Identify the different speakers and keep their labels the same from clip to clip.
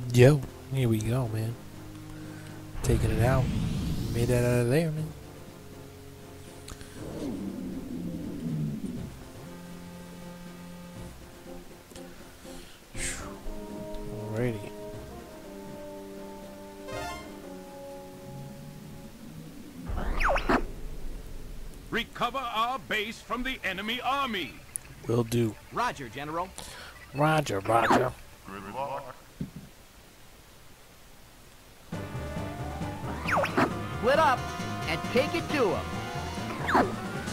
Speaker 1: Yo, here we go, man. Taking it out. Made that out of there, man. Alrighty.
Speaker 2: Recover our base from the enemy army.
Speaker 1: Will do.
Speaker 3: Roger, General.
Speaker 1: Roger, Roger.
Speaker 4: Good luck.
Speaker 3: Split up and take it to him.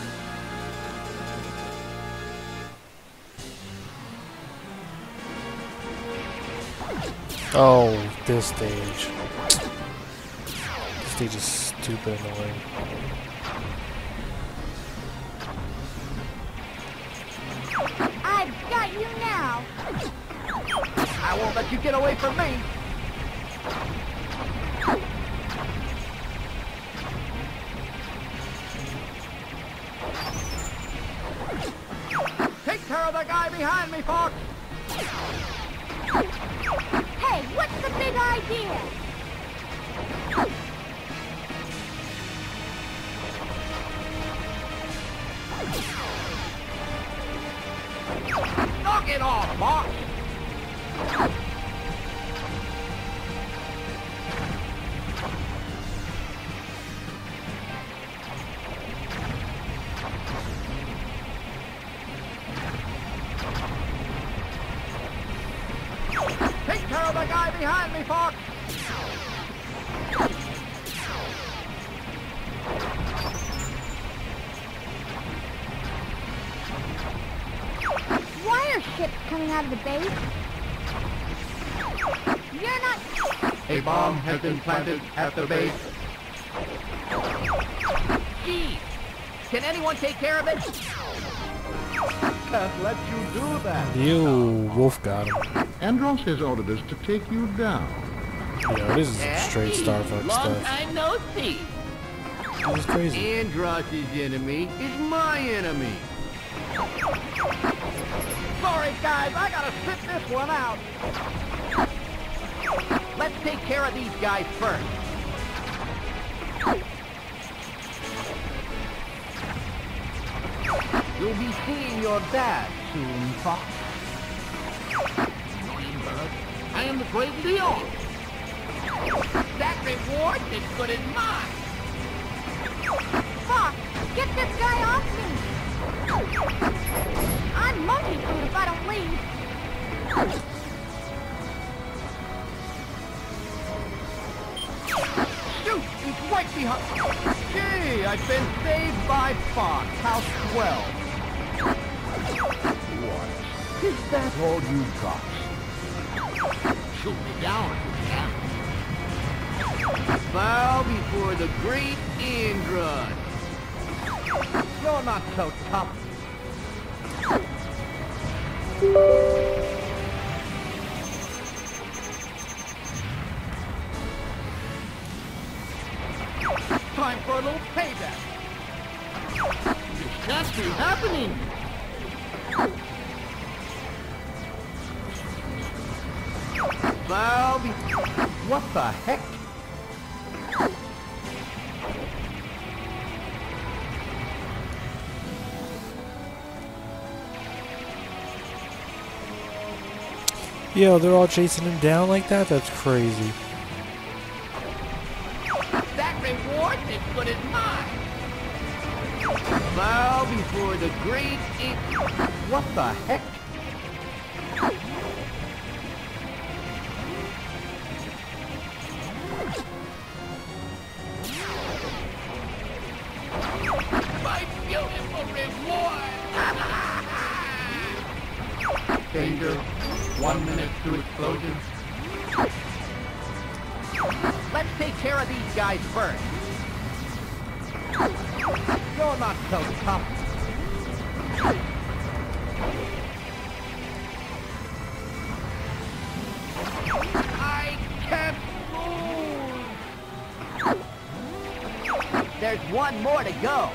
Speaker 1: Oh, this stage. This stage is stupid annoying.
Speaker 5: I've got you now.
Speaker 3: I won't let you get away from me. Take care of the guy behind me, Fox.
Speaker 5: Hey, what's the big idea?
Speaker 3: Knock it off, Fox. Take care of the guy behind me, Fox.
Speaker 5: Why are ships coming out of the base? You're not...
Speaker 3: A bomb has been planted at the base. Gee, can anyone take care of it? Can't let you do that.
Speaker 1: You wolf got him.
Speaker 4: Andros has ordered us to take you down.
Speaker 1: Yo, this is some straight Starfuck
Speaker 3: Long
Speaker 1: stuff.
Speaker 3: time no see.
Speaker 1: This is crazy.
Speaker 3: Andros' enemy is my enemy. Sorry, guys, I gotta sit this one out. Let's take care of these guys first. You'll be seeing your dad soon, Fox. Greenberg, I am the Great Leon. That reward is good as mine.
Speaker 5: Fox, get this guy off me! I'm monkey food if I don't leave.
Speaker 3: Shoot! He's right behind. Gee, I've been saved by Fox. How swell. What? Is that all you got? Shoot me down. Bow before the great Andros. You're not so tough. Time for a little payback. This can't be happening. Bow be... What the heck?
Speaker 1: Yo, they're all chasing him down like that? That's crazy.
Speaker 3: That reward is good as mine. Bow before the great What the heck? My beautiful reward! Danger. 1 minute to explosion. Let's take care of these guys first. You're not so tough. I can't move. There's one more to go.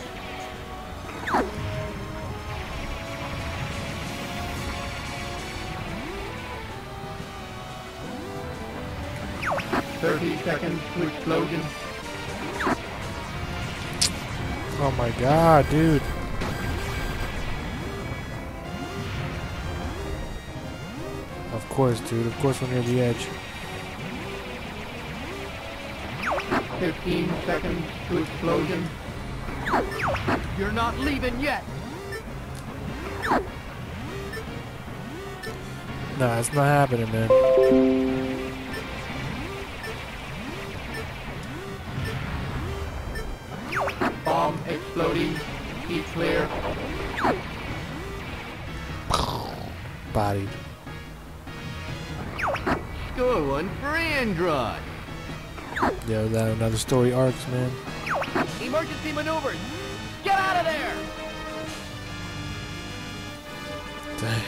Speaker 3: 30 seconds to explosion.
Speaker 1: Oh my god, dude. Of course, dude. Of course we're near the edge.
Speaker 3: 15 seconds to explosion. You're not leaving yet.
Speaker 1: Nah, it's not happening, man.
Speaker 3: Bomb exploding. Keep clear.
Speaker 1: Bodied.
Speaker 3: Good one for Android.
Speaker 1: Yeah, that another story arcs, man.
Speaker 3: Emergency maneuvers. Get out of there.
Speaker 1: Dang.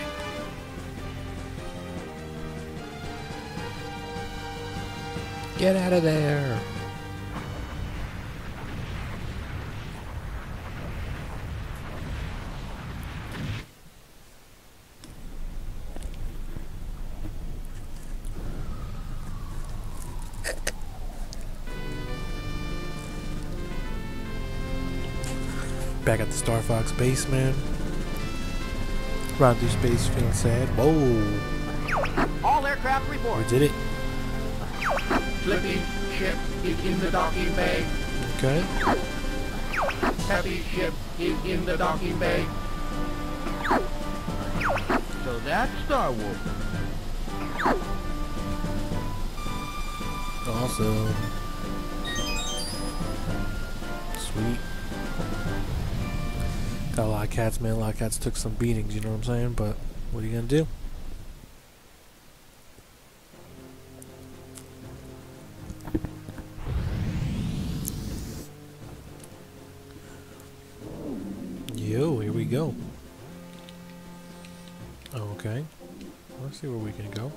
Speaker 1: Get out of there. Back at the Star Fox base, man. Run through space feeling sad. Whoa.
Speaker 3: All aircraft
Speaker 1: We
Speaker 3: report.
Speaker 1: did it.
Speaker 3: Flippy ship is in the docking bay.
Speaker 1: Okay.
Speaker 3: Happy ship is in the docking bay. So that's Star Wars.
Speaker 1: Awesome. Sweet. Got a lot of cats, man. A lot of cats took some beatings, you know what I'm saying? But what are you gonna do? Yo, here we go. Okay. Let's see where we can go.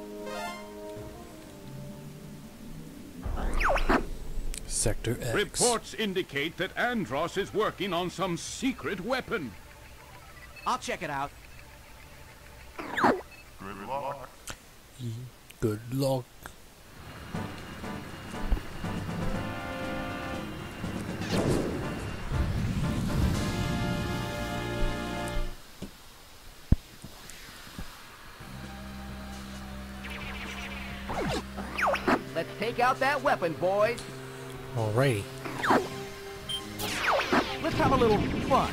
Speaker 1: Sector X.
Speaker 2: Reports indicate that Andross is working on some secret weapon.
Speaker 3: I'll check it out.
Speaker 4: Good luck.
Speaker 1: Good luck.
Speaker 3: Let's take out that weapon, boys.
Speaker 1: Alrighty.
Speaker 3: Let's have a little fun.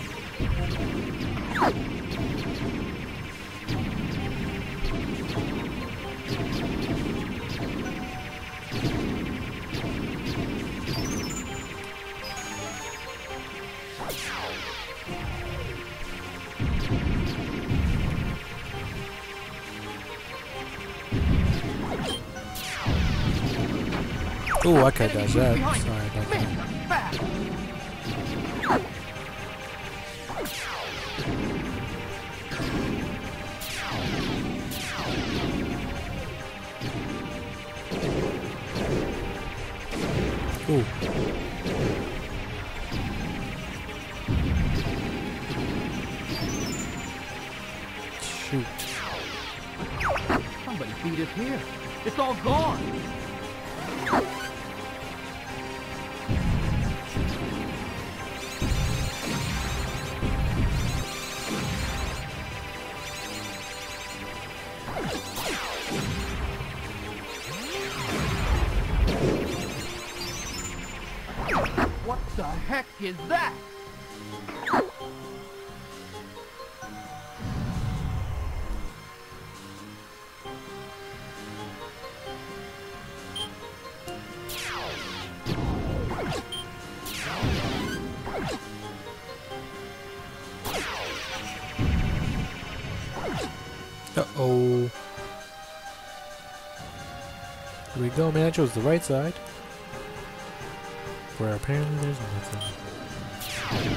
Speaker 1: Ooh, I can't
Speaker 3: Enemy
Speaker 1: dodge that.
Speaker 3: behind
Speaker 1: Sorry
Speaker 3: you.
Speaker 1: about
Speaker 3: Man,
Speaker 1: that.
Speaker 3: fast.
Speaker 1: Ooh. Shoot.
Speaker 3: Somebody beat us here. It's all gone. What the heck is that?
Speaker 1: Uh-oh. Here we go, man. I chose the right side. Where apparently there's nothing.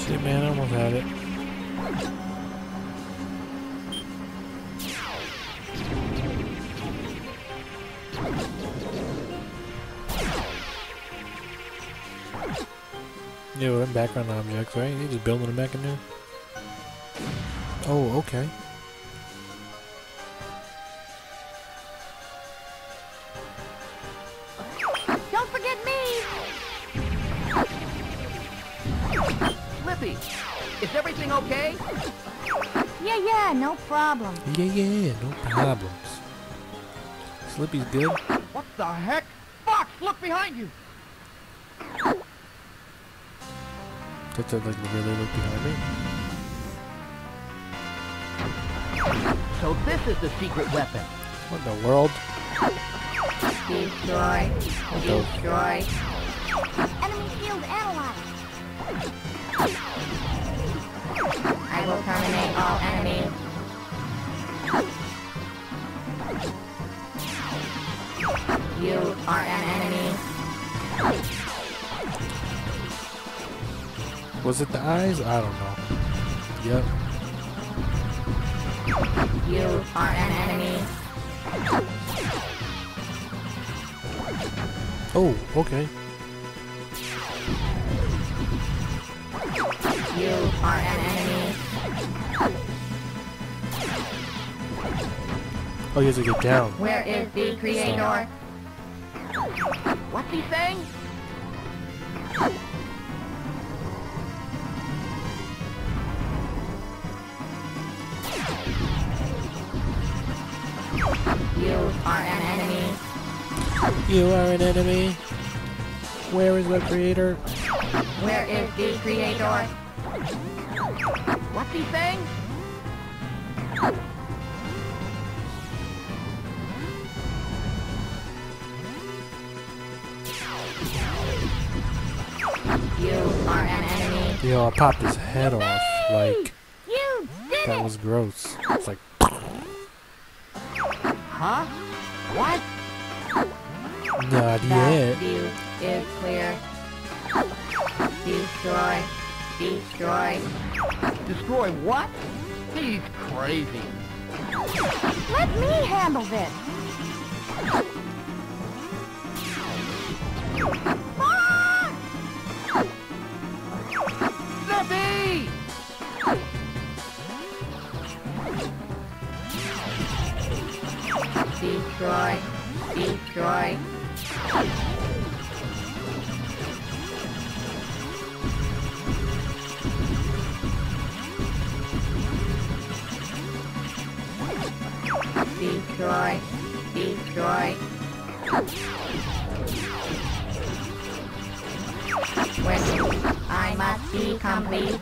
Speaker 1: Shit, man, I almost had it. Yeah, well, them background objects, right? You just building them back in there? Oh, okay.
Speaker 5: Don't forget me!
Speaker 3: Slippy, is everything okay?
Speaker 5: Yeah, no problem.
Speaker 1: Yeah, no problems. Slippy's good.
Speaker 3: What the heck? Fox, look behind you!
Speaker 1: That's like really look behind me.
Speaker 3: So this is the secret weapon.
Speaker 1: What in the world?
Speaker 5: Destroy. Destroy. Enemy field analyzed. I will terminate all enemies. You are an enemy.
Speaker 1: Was it the eyes? I don't know. Yep.
Speaker 5: You are an enemy.
Speaker 1: Oh, okay.
Speaker 5: You are an enemy.
Speaker 1: Oh, you have to get down.
Speaker 5: Where is the creator?
Speaker 3: What's he saying?
Speaker 5: You are an enemy.
Speaker 1: You are an enemy. Where is the creator?
Speaker 5: Where is the creator?
Speaker 3: What's he saying?
Speaker 5: You are an enemy.
Speaker 1: Yo, I popped his head off. Like,
Speaker 5: You did
Speaker 1: that
Speaker 5: it!
Speaker 1: was gross. It's like,
Speaker 3: Huh? What?
Speaker 1: not
Speaker 5: That
Speaker 1: yet.
Speaker 5: view is clear. Destroy. Destroy.
Speaker 3: Destroy what? He's crazy.
Speaker 5: Let me handle this. Fox!
Speaker 3: Slippy!
Speaker 5: Destroy. Destroy. Destroy. Destroy. When I must be complete.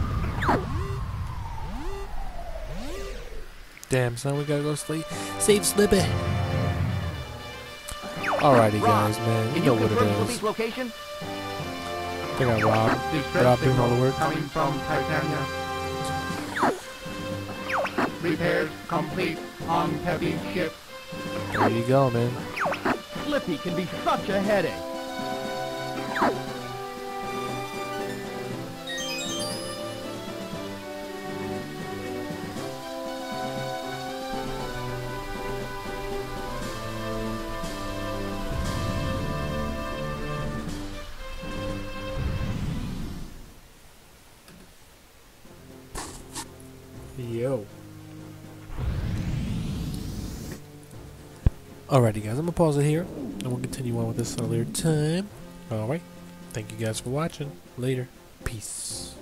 Speaker 1: Damn, son, we gotta go sleep. Save Slippy. Alrighty, guys, man. You know what it
Speaker 3: confirm
Speaker 1: is.
Speaker 3: Slippy's location?
Speaker 1: I think I robbed doing all the work.
Speaker 3: Coming from Titania. Repairs complete on heavy ship.
Speaker 1: There you go, man.
Speaker 3: Slippy can be such a headache.
Speaker 1: Yo. Alrighty, guys, I'm gonna pause it here, and we'll continue on with this at a later time. Alright. Thank you guys for watching. Later. Peace.